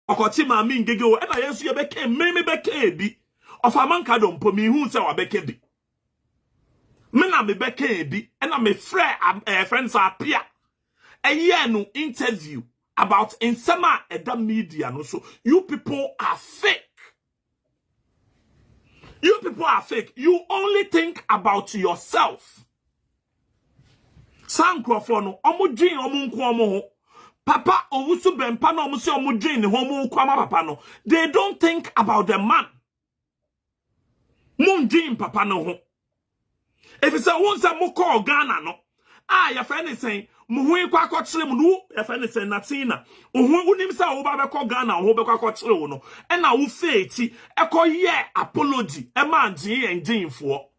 Okoti mami Ngege o e na yensu ye beke me beke bi of Amankrado mpo mi hu se wa beke bi me na me beke bi e na me friends appear a year no interview about insema eda media no. So you people are fake. You people are fake. You only think about yourself. Sankrofono omo dwin omo nko omo ho. Papa owusu bempa na omo se omo dwin ne ho omo kwama papa no. They don't think about the man. Mon dwin papa no ho. If it's a one sa mo call Ghana no. Your friend is saying muhu kwa akọchire mu no your friend is saying Natina. Ohu unim sa wo ba be call Ghana wo be kwa akọchire wo no. E na wo faith e ko ye apology e ma dwin en dwin fo.